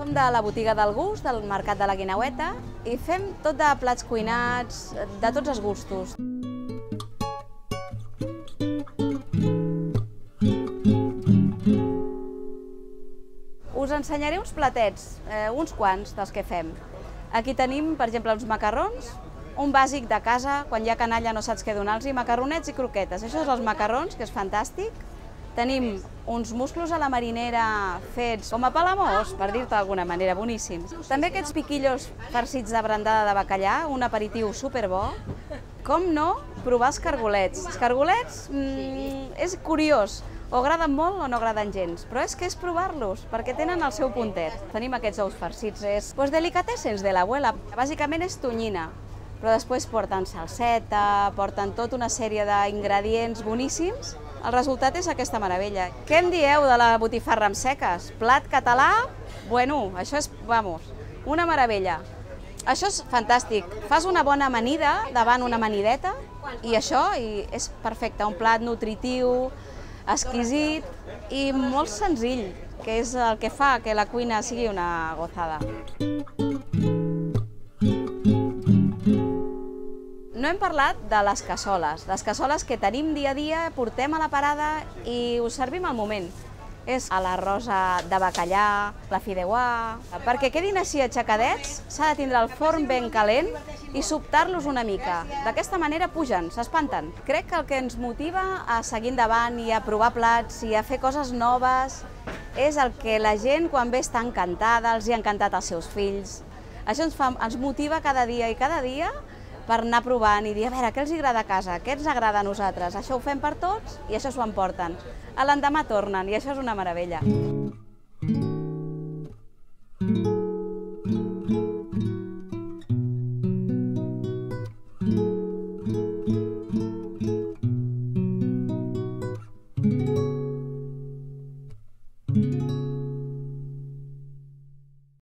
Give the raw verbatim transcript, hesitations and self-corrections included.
Som de la botiga del gust, del Mercat de la Guineueta, i fem tot de plats cuinats, de tots els gustos. Us ensenyaré uns platets, eh, uns quants dels que fem. Aquí tenim, per exemple, uns macarrons, un bàsic de casa, quan hi ha canalla no saps què donar-los, macarronets i croquetes. Això és els macarrons, que és fantàstic. Tenim uns musclos a la marinera fets com a palamós, per dir-te d'alguna manera, boníssims. També aquests piquillos farcits de brandada de bacallà, un aperitiu superbo. Com no, provar els cargolets. Els cargolets mmm, és curiós, o agraden molt o no agraden gens, però és que és provar-los, perquè tenen el seu puntet. Tenim aquests ous farcits, és pues, delicatessens de l'abuela. Bàsicament és tonyina, però després porten salseta, porten tota una sèrie d'ingredients boníssims. El resultat és aquesta meravella. Què em dieu de la botifarra amb seques? Plat català? Bueno, això és, vamos, una meravella. Això és fantàstic. Fas una bona amanida davant una amanideta i això i és perfecte. Un plat nutritiu, exquisit i molt senzill, que és el que fa que la cuina sigui una gozada. No hem parlat de les cassoles. Les cassoles que tenim dia a dia, portem a la parada i us servim al moment. És a l'arròs de bacallà, la fideuà... Perquè quedin així aixecadets, s'ha de tindre el forn ben calent i sobtar-los una mica. D'aquesta manera pugen, s'espanten. Crec que el que ens motiva a seguir endavant i a provar plats i a fer coses noves és el que la gent, quan ve, està encantada, els hi ha encantat als seus fills. Això ens, fa, ens motiva cada dia i cada dia per anar provant i dir, a veure, què els agrada a casa, què ens agrada a nosaltres. Això ho fem per tots i això s'ho emporten. A l'endemà tornen i això és una meravella. Mm.